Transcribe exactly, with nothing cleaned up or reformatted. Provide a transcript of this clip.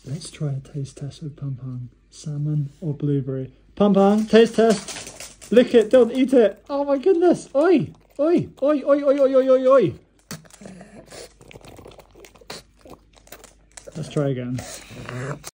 Let's try a taste test with Pum Pum. Salmon or blueberry? Pum Pum, taste test. Lick it, don't eat it. Oh my goodness. Oi, oi, oi, oi, oi, oi, oi, oi, oi. Let's try again.